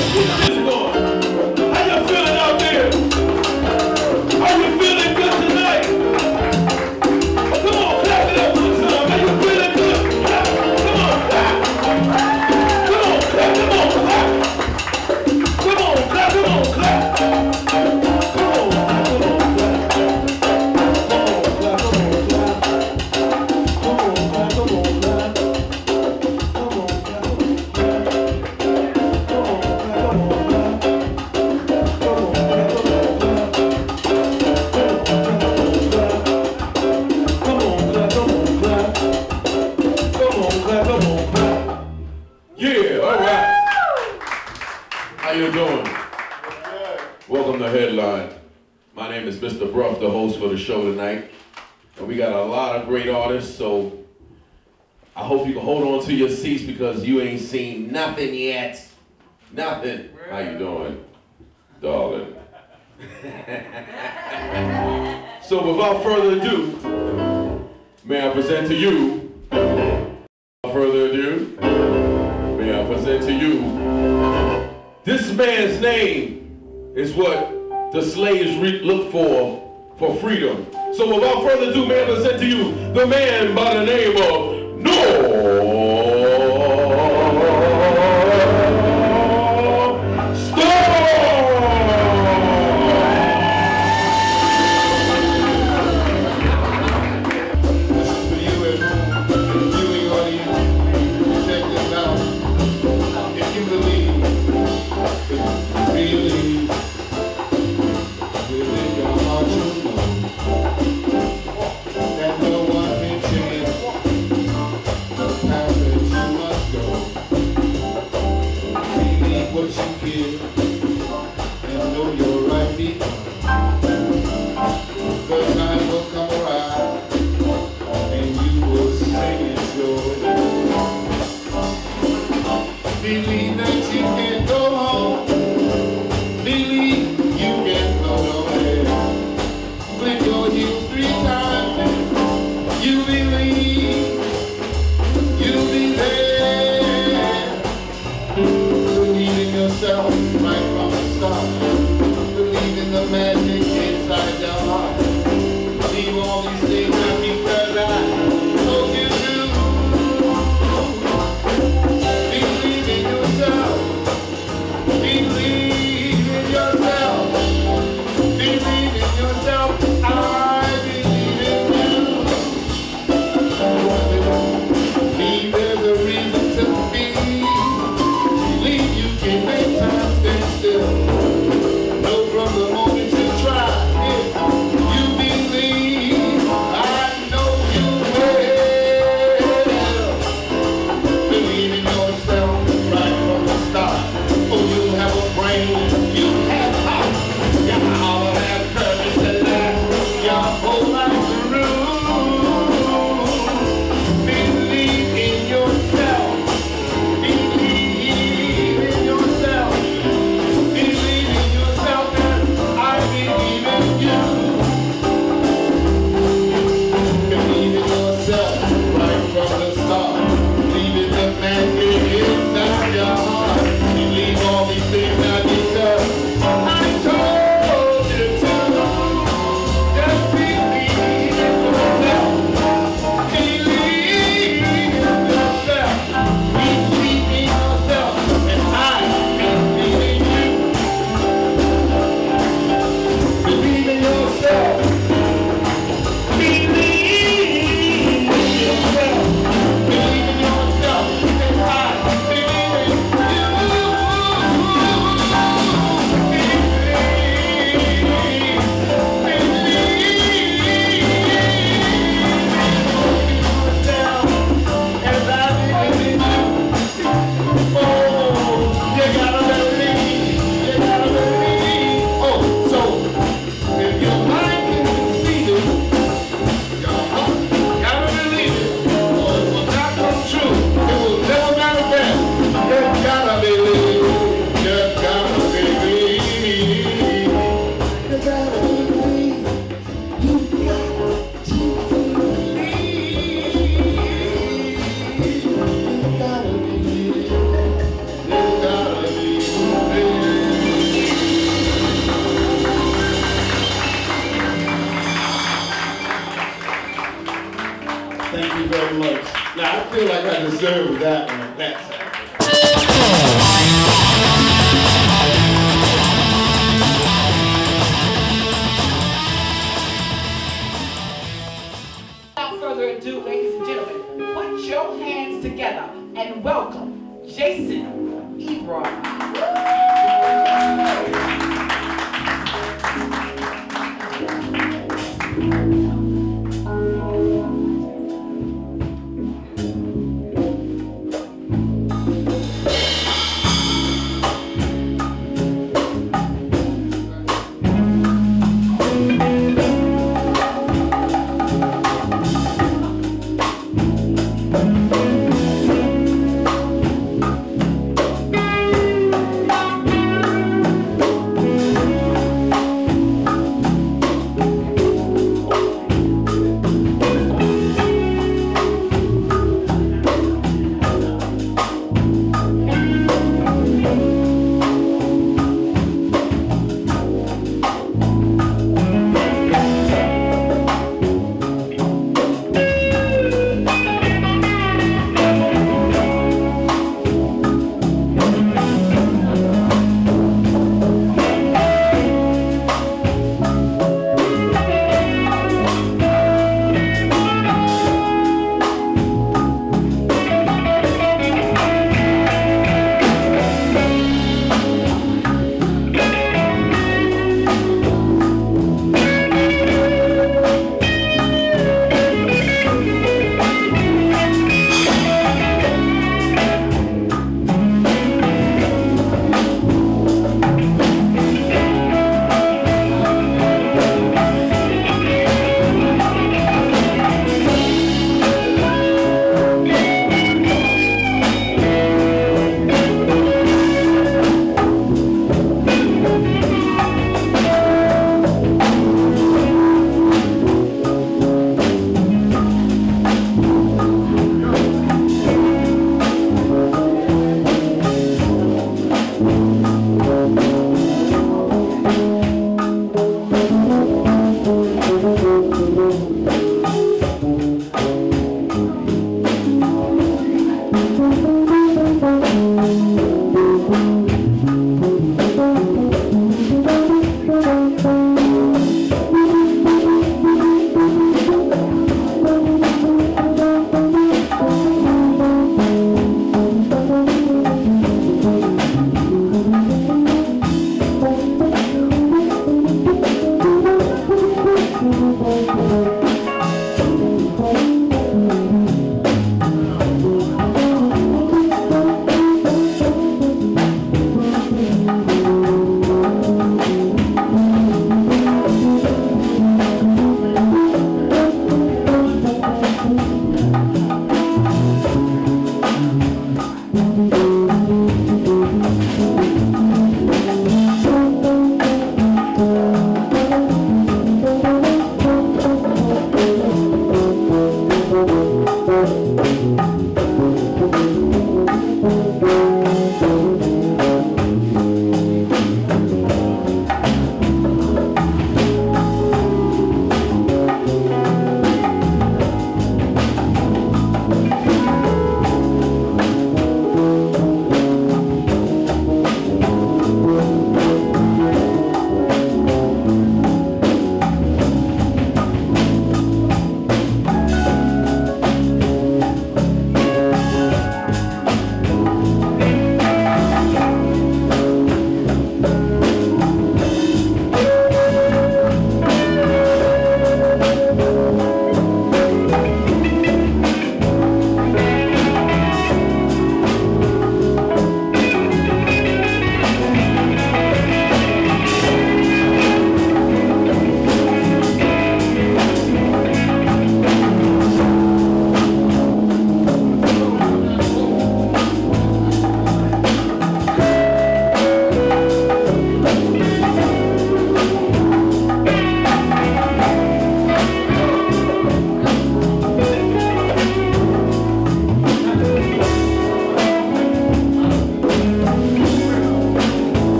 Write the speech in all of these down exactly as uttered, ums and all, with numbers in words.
Welcome to Headline. My name is Mister Bruff, the host for the show tonight. And we got a lot of great artists, so I hope you can hold on to your seats because you ain't seen nothing yet. Nothing. How you doing, darling? So without further ado, may I present to you, without further ado, may I present to you, this man's name is what the slaves looked for, for freedom. So without further ado, may I present to you the man by the name of North Believe you can make time stand still. deserve that one. That's it. Without further ado, ladies and gentlemen, put your hands together and welcome Jason Ebron.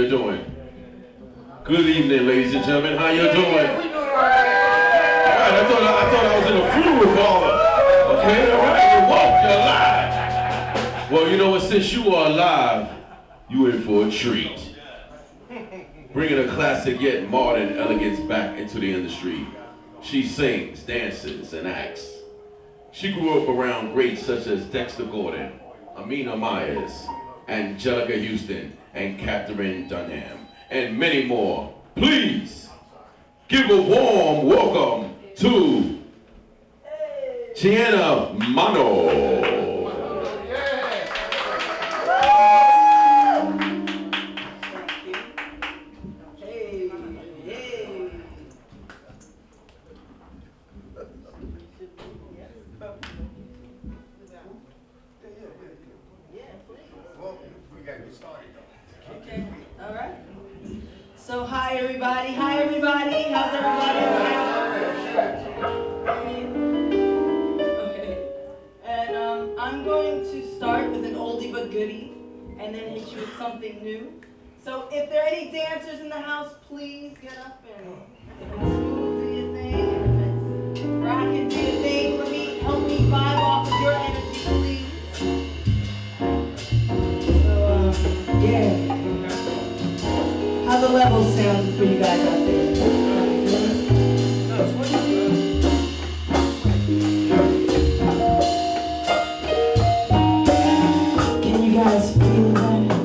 you doing? Good evening, ladies and gentlemen. How you doing? All right, I thought I, I thought I was in a funeral parlor. Okay, all right, you woke, you're alive. Well, you know what? Since you are alive, you in for a treat. Bringing a classic yet modern elegance back into the industry. She sings, dances, and acts. She grew up around greats such as Dexter Gordon, Amina Myers, Angelica Houston, and Katherine Dunham, and many more. Please give a warm welcome to Gianna Mano. So hi everybody, hi everybody, how's everybody? Okay, and um, I'm going to start with an oldie but goodie, and then hit you with something new. So if there are any dancers in the house, please get up and if it's smooth, do your thing, and if it's rockin', do your thing. Let me, help me vibe off of your energy, please. So, um, yeah. How's the level sound for you guys out there? Can you guys feel that?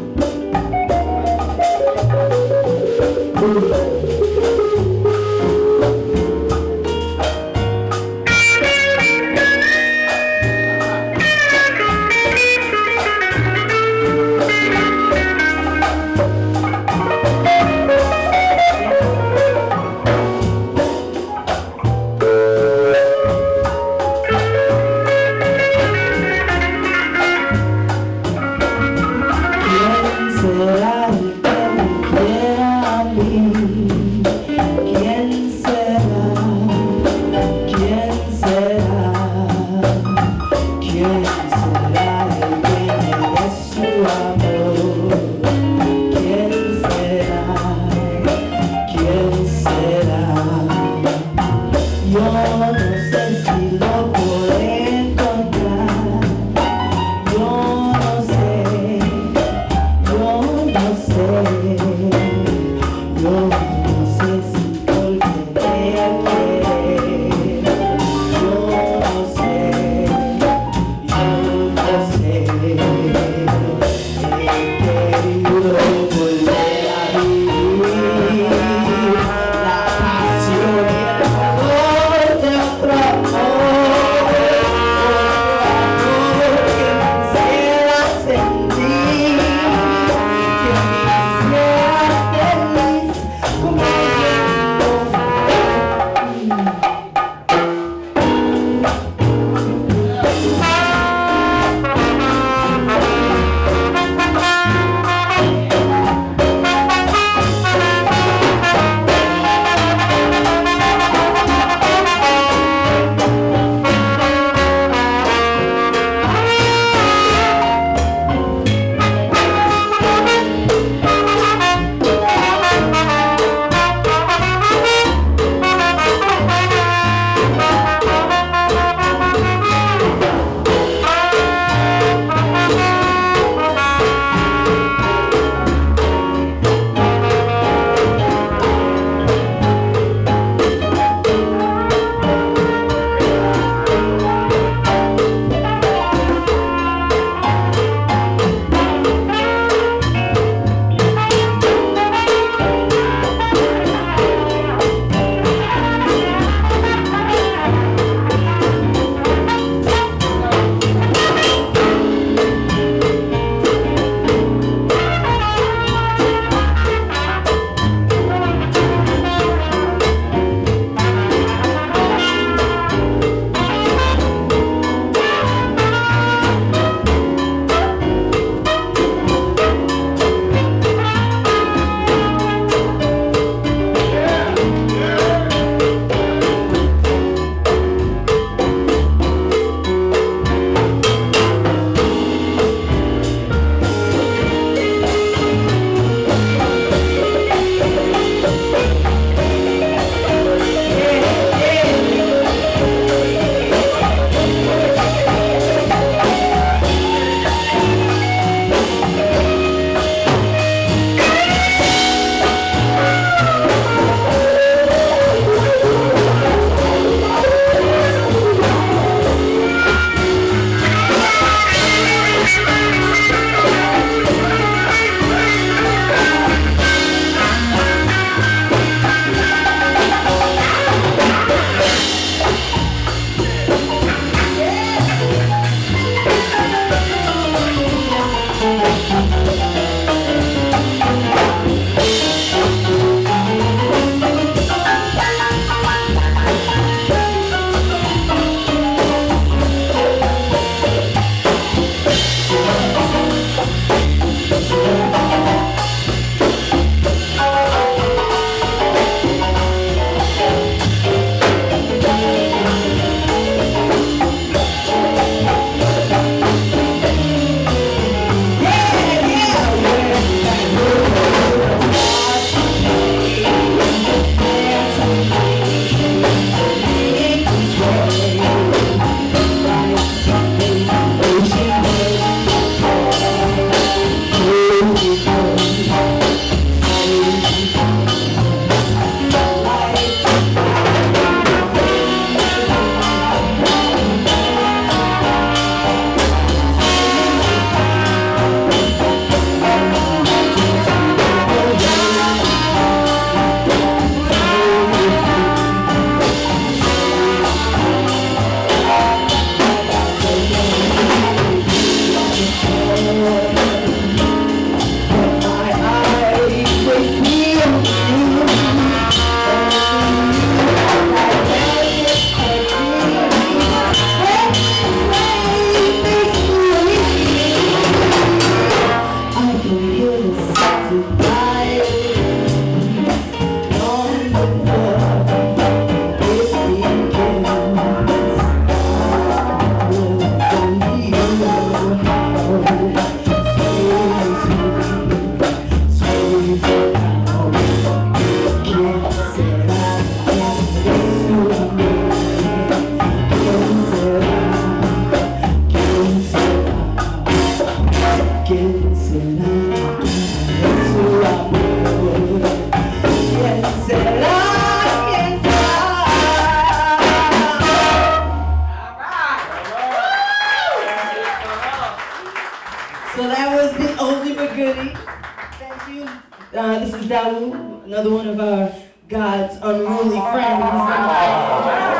is Dawu, another one of our God's unruly friends.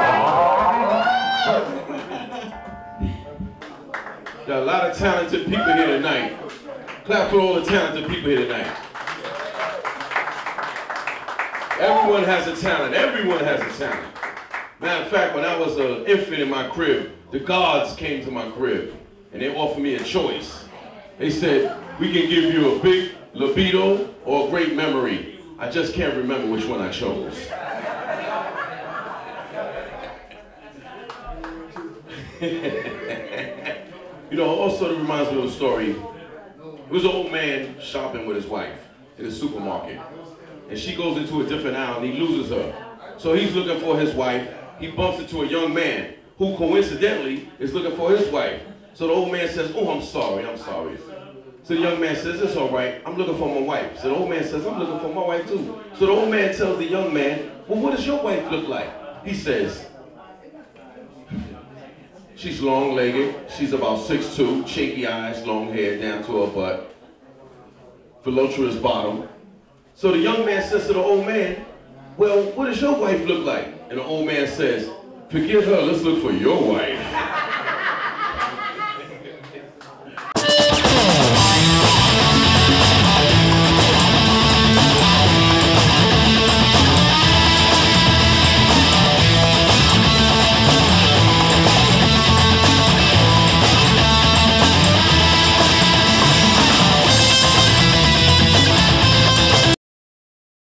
Got a lot of talented people here tonight. Clap for all the talented people here tonight. Everyone has a talent. Everyone has a talent. Matter of fact, when I was an infant in my crib, the gods came to my crib and they offered me a choice. They said, we can give you a big libido or a great memory. I just can't remember which one I chose. You know, also it reminds me of a story. It was an old man shopping with his wife in a supermarket. And she goes into a different aisle and he loses her. So he's looking for his wife. He bumps into a young man who coincidentally is looking for his wife. So the old man says, oh, I'm sorry, I'm sorry. So the young man says, it's all right, I'm looking for my wife. So the old man says, I'm looking for my wife too. So the old man tells the young man, well, what does your wife look like? He says, she's long-legged, she's about six two, chinky eyes, long hair down to her butt, voluptuous bottom. So the young man says to the old man, well, what does your wife look like? And the old man says, forget her, let's look for your wife.